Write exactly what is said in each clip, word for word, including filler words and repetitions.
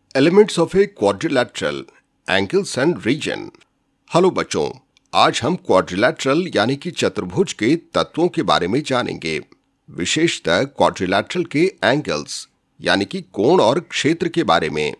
Elements of a quadrilateral, angles and region. Hello बच्चों, आज हम क्वाड्रिलैटरल यानी कि चतुर्भुज के तत्वों के बारे में जानेंगे, विशेषतः क्वाड्रिलैटरल के एंगल्स यानी कि कोण और क्षेत्र के बारे में।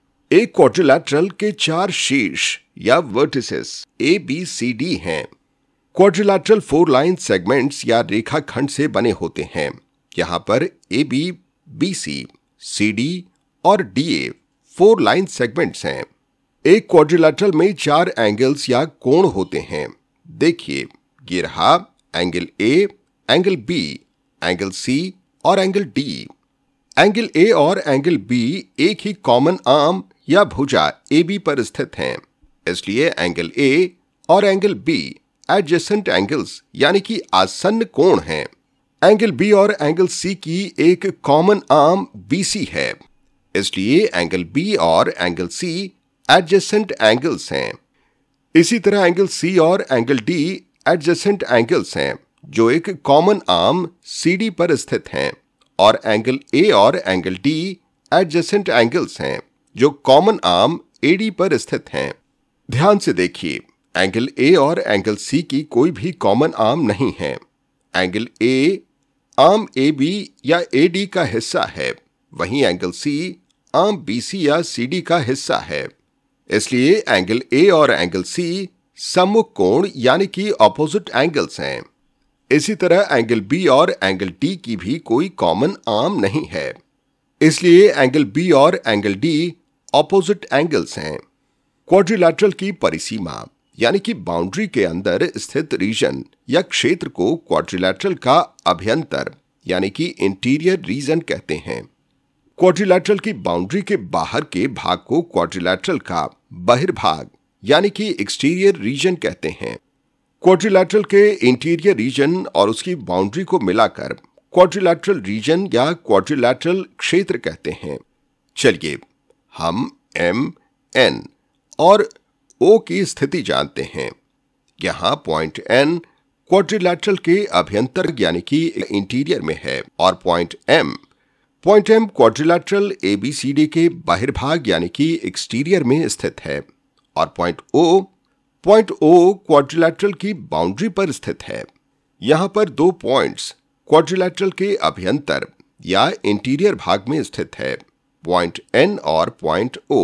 एक क्वाड्रिलैटरल के चार शीर्ष या vertices A B C D हैं। क्वाड्रिलैटरल फोर लाइन सेगमेंट्स या रेखाखंड से बने होते हैं। यहाँ पर A B, B C, C D और D A four line segments हैं। एक क्वाड्रिलैटरल में चार एंगल्स या कोण होते हैं। देखिए, ये रहा angle A, angle B, angle C और एंगल डी। एंगल ए और एंगल बी एक ही कॉमन आर्म या भुजा ए बी पर स्थित हैं, इसलिए एंगल ए और एंगल बी एडजेसेंट एंगल्स यानी कि आसन्न कोण हैं। एंगल बी और एंगल सी की एक कॉमन आर्म बी सी है, इसलिए एंगल बी और एंगल सी एडजेसेंट एंगल्स हैं। इसी तरह एंगल सी और एंगल डी एडजेसेंट एंगल्स हैं जो एक कॉमन आर्म सी डी पर स्थित हैं, और एंगल ए और एंगल डी एडजेसेंट एंगल्स हैं जो कॉमन आर्म ए डी पर स्थित हैं। ध्यान से देखिए, एंगल ए और एंगल सी की कोई भी कॉमन आर्म नहीं है। Angle A arm A B या ए डी का हिस्सा है, वहीं angle C arm B C या सी डी का हिस्सा है, इसलिए एंगल ए और एंगल सी सम्मुख कोण यानी कि ऑपोजिट एंगल्स हैं। इसी तरह एंगल बी और एंगल डी की भी कोई कॉमन आर्म नहीं है, इसलिए एंगल बी और एंगल डी ऑपोजिट एंगल्स हैं। क्वाड्रिलैटरल की परिसीमा यानी कि बाउंड्री के अंदर स्थित रीजन या क्षेत्र को क्वाड्रिलैटरल का अभ्यंतर यानी कि इंटीरियर रीजन कहते हैं। क्वाड्रिलैटरल की बाउंड्री के बाहर के भाग को क्वाड्रिलैटरल का बहिर्भाग यानी कि एक्सटीरियर रीजन कहते हैं। क्वाड्रिलैटरल के इंटीरियर रीजन और उसकी बाउंड्री को मिलाकर क्वाड्रिलैटरल रीजन या क्वाड्रिलैटरल क्षेत्र कहते हैं। चलिए हम एम, एन और ओ की स्थिति जानते हैं। यहां पॉइंट एन क्वाड्रिलैटरल के अभ्यंतर यानी कि इंटीरियर में है, और point M point M quadrilateral A B C D के बहिर्भाग यानी कि एक्सटीरियर में स्थित है, और point O point O quadrilateral की बाउंड्री पर स्थित है। यहां पर दो पॉइंट्स क्वाड्रिलैटरल के अभ्यंतर या इंटीरियर भाग में स्थित है, पॉइंट एन और पॉइंट ओ।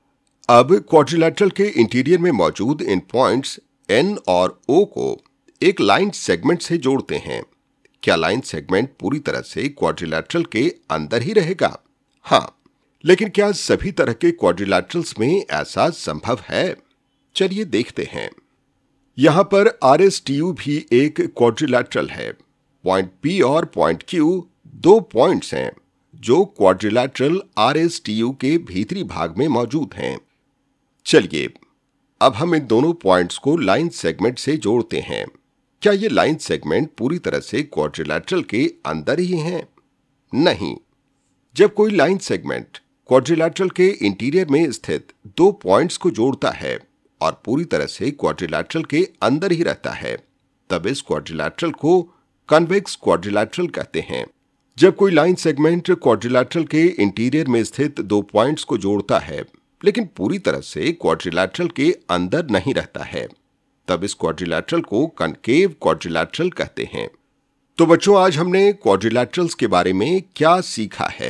अब क्वाड्रिलैटरल के इंटीरियर में मौजूद इन पॉइंट्स एन और ओ को एक लाइन सेगमेंट से जोड़ते हैं। क्या लाइन सेगमेंट पूरी तरह से क्वाड्रिलैटरल के अंदर ही रहेगा? हाँ, लेकिन क्या सभी तरह के क्वाड्रिलैटरल्स में ऐसा संभव है? चलिए देखते हैं। यहां पर आर एस टी यू भी एक क्वाड्रिलैटरल है। पॉइंट पी और पॉइंट क्यू दो पॉइंट्स हैं जो quadrilateral R S T U के भीतरी भाग में मौजूद हैं। चलिए अब हम इन दोनों पॉइंट्स को लाइन सेगमेंट से जोड़ते हैं। क्या ये लाइन सेगमेंट पूरी तरह से क्वाड्रिलैटरल के अंदर ही हैं? नहीं। जब कोई लाइन सेगमेंट क्वाड्रिलैटरल के इंटीरियर में स्थित दो पॉइंट्स को जोड़ता है और पूरी तरह से क्वाड्रिलैटरल के अंदर ही रहता है, तब इस क्वाड्रिलैटरल को कन्वेक्स क्वाड्रिलैटरल कहते हैं। जब कोई लाइन सेगमेंट क्वाड्रिलैटरल के इंटीरियर में स्थित दो पॉइंट्स को जोड़ता है लेकिन पूरी तरह से क्वाड्रिलैटरल के अंदर नहीं रहता है, तब इस क्वाड्रिलैटरल को कनकेव क्वाड्रिलैटरल कहते हैं। तो बच्चों, आज हमने क्वाड्रिलैटरल्स के बारे में क्या सीखा है?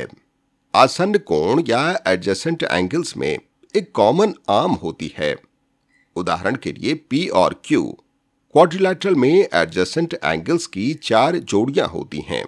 आसन्न कोण या एडजेसेंट एंगल्स में एक कॉमन आर्म होती है। उदाहरण के लिए पी और क्यू क्वाड्रिलैटरल में एडजेसेंट एंगल्स की चार जोड़ियां होती हैं।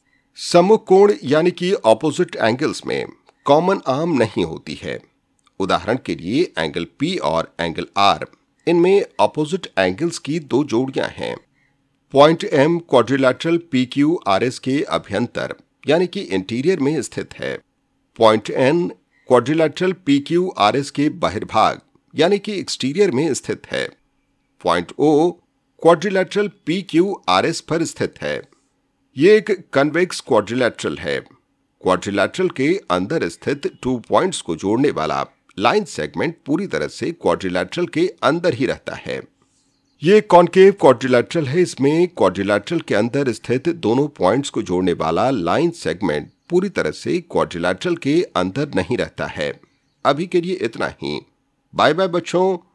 सम्मुख कोण यानी कि ऑपोजिट एंगल्स में कॉमन आर्म नहीं होती है। उदाहरण के लिए एंगल पी और एंगल आर, इनमें ऑपोजिट एंगल्स की दो जोड़ियां हैं। Point M quadrilateral P Q R S के अभ्यंतर यानी कि इंटीरियर में स्थित है। Point N quadrilateral P Q R S के बहिर्भाग यानी कि एक्सटीरियर में स्थित है। Point O quadrilateral P Q R S पर स्थित है। ये एक कन्वेक्स क्वाड्रिलैटरल है। क्वाड्रिलैटरल के अंदर स्थित टू पॉइंट्स को जोड़ने वाला लाइन सेगमेंट पूरी तरह से क्वाड्रिलैटरल के अंदर ही रहता है। ये कॉनकेव क्वाड्रिलैटरल है। इसमें क्वाड्रिलैटरल के अंदर स्थित दोनों पॉइंट्स को जोड़ने वाला लाइन सेगमेंट पूरी तरह से क्वाड्रिलैटरल के अंदर नहीं रहता है। अभी के लिए इतना ही। बाय बाय बच्चों।